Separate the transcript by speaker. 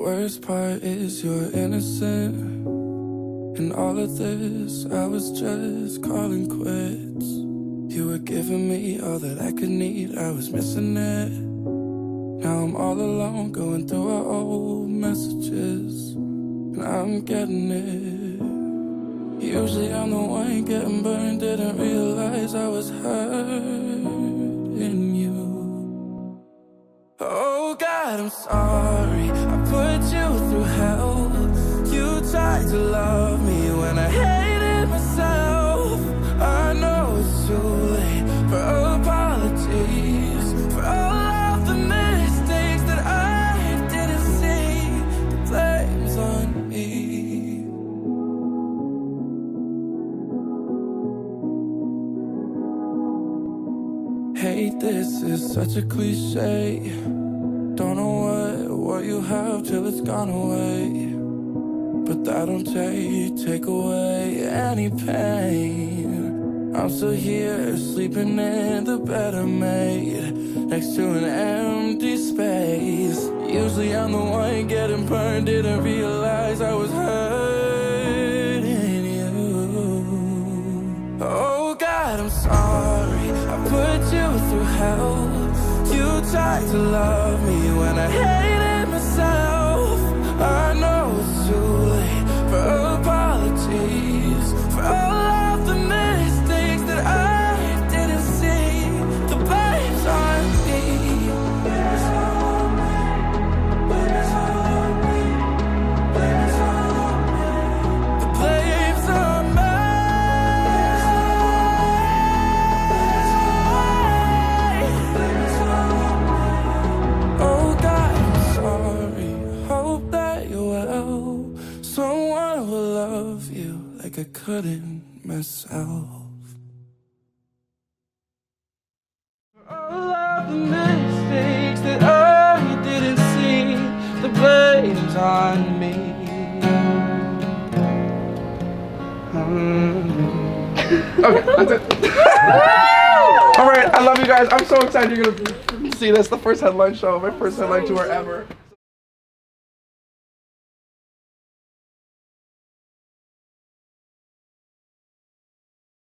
Speaker 1: worst part is you're innocent. In all of this, I was just calling quits. You were giving me all that I could need, I was missing it. Now I'm all alone, going through our old messages, and I'm getting it. Usually I'm the one getting burned, didn't realize I was hurting you. Oh God, I'm sorry, I put you through hell. You tried to love me when I hated myself. I know it's too late for apologies, for all of the mistakes that I didn't see. The blame's on me. Hey, this is such a cliche. Don't know what you have till it's gone away. But that don't take away any pain. I'm still here, sleeping in the bed I made, next to an empty space. Usually I'm the one getting burned, didn't realize I was hurting you. Oh God, I'm sorry, I put you through hell. You tried to love me when I hated myself. I know it's too late for apologies, for all of the mistakes that I didn't see. The blame's on me. Blame's on me. Blame's on me. Blame's on me. The blame's on me. Blame's on me. Oh God, I'm sorry. Hope that you're well. Someone will love you like I couldn't myself. All of the mistakes that I didn't see, the blame's on me. Okay, that's it. Alright, I love you guys. I'm so excited you're gonna see this. The first headline show, my first headline tour ever.